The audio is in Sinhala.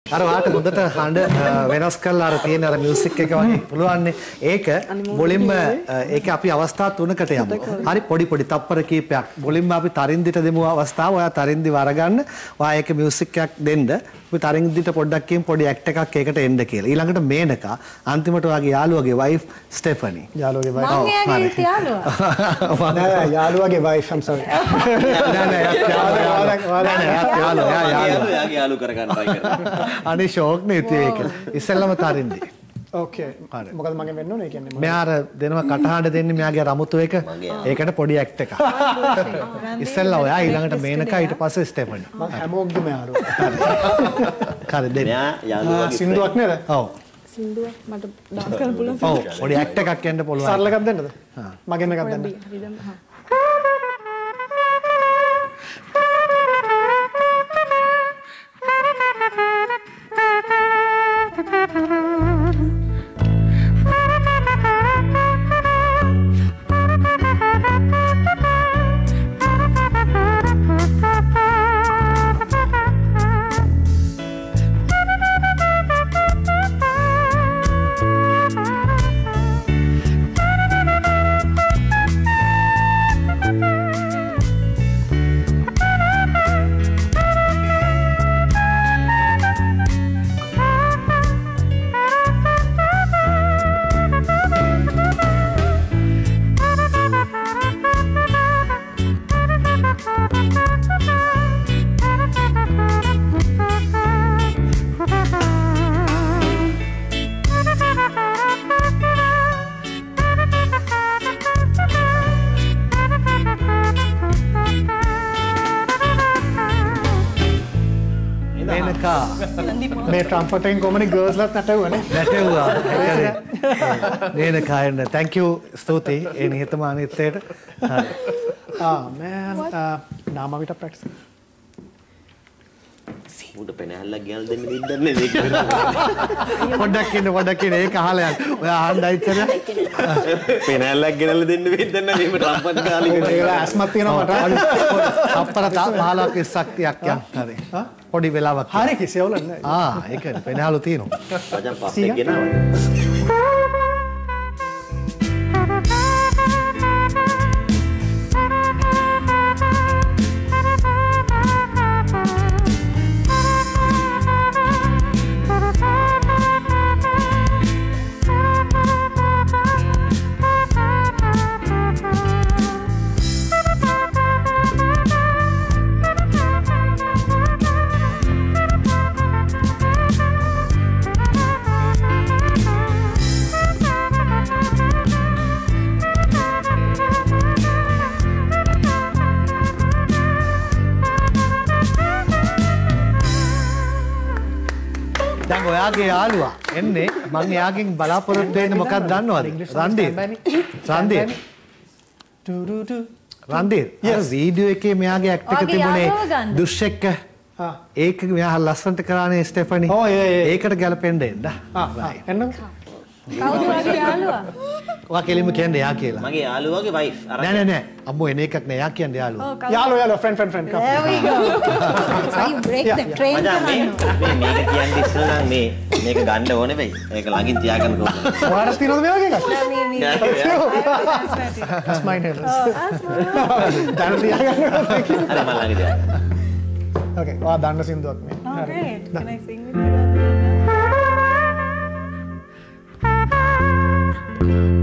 අර වාට හොඳට හඬ වෙනස් කරලා අර තියෙන අර මියුසික් එක වගේ පුළුවන්නේ. ඒක මුලින්ම ඒක අපි අවස්ථා තුනකට යමු. හරි පොඩි තප්පර කීපයක්. මුලින්ම අපි තරින්දිට දෙමු අවස්ථාව. ඔයා තරින්දි වරගන්න. ඔයා ඒක මියුසික් එකක් දෙන්න. අපි තරින්දිට පොඩ්ඩක් කියමු පොඩි ඇක්ට් එකක් ඒකට එන්න කියලා. ඊළඟට මේනකා අන්තිමට ඔයාගේ යාළුවගේ වයිෆ් ස්ටෙෆනි. යාළුවගේ වයිෆ්. මම එයාගේ යාළුවා. නෑ යාළුවගේ වයිෆ් I'm sorry. නෑ යාළු කරගන්න try කරනවා. අනේ ෂෝක් නේ ඒක. ඉස්සෙල්ලම තරින්දි. ඕකේ. මොකද මගෙන් වෙන්න ඕනේ කියන්නේ? මෙයා අර දෙනවා කටහඬ දෙන්නේ මෙයාගේ රමුතු එක. ඒකට පොඩි ඇක්ට් එකක්. ඉස්සෙල්ලා ඔයා ඊළඟට මේනකා ඊට පස්සේ ස්ටෙෆනි. මම හැමෝගෙම යාළුවා. හරි දෙන්න. මෙයා යාළුවගේ සින්දුවක් නේද? ඔව්. සින්දුවක් මට ඩාන්ස් කරන්න පුළුවන්. ඔව් පොඩි ඇක්ට් එකක් එන්න පුළුවන්. සරල එකක් දෙන්නද? මගෙන් එකක් දෙන්න. මේ ට්‍රම්පට් එකෙන් කොහමද ගර්ල්ස්ලත් නැටුවනේ නැටුවා නේද කායන්න thank you ස්තුතියි ඒ නිහතමානීත්වයට man නාමවිත ප්‍රැක්ටිස් උඩ පෙනහැල්ලක් ගෑල් දෙන්න දෙන්නේ මේක පොඩ්ඩක් ඉන්න ඒක අහලා යන්න ඔයා අහන්න ඉච්චර පෙනහැල්ලක් ගෙනල්ලා දෙන්න වෙද්දන්න මේ ට්‍රම්පට් ගාලි ඒක ඇස්මත් තියෙනවා මට අප්පර 15ක් 20ක් යන් හරි පොඩි වෙලාවක් හරි කිසියවල නැහැ ඒක පෙනහලු තියෙනවා වජන් පස්සේ ගෙනාවා ඔයාගේ යාළුවා එන්නේ මම එයාගෙන් බලාපොරොත්තු වෙන්නේ මොකක්ද දන්නවද රන්දීර් අර වීඩියෝ එකේ මෙයාගේ ඇක්ට් එක තිබුණේ දුෂ් එක්ක ඒක මෙයා ලස්සනට කරානේ ස්ටෙෆනි ඒකට ගැලපෙන්න එන්න එන්න කවුද වගේ යාළුවා ඔයා කෙලින්ම කියන්නේ එයා කියලා මගේ යාළුවාගේ වයිෆ් නෑ අම්මෝ එන එකක් නෑ එයා කියන්නේ යාළුවා යාළුවා friend come there we go so you break the train මේක කියන්නේ ඉස්සෙල්ලා නම් මේක ගන්න ඕනේ වෙයි මේක ළඟින් තියාගන්න ඕනේ ඔයාලට තියෙනවද මේ වගේ එකක් that's mine දැන් තියාගන්න අර මම ළඟ තියාගන්න okay ඔයා දන්න සින්දුවක් මේ හරි can I sing with you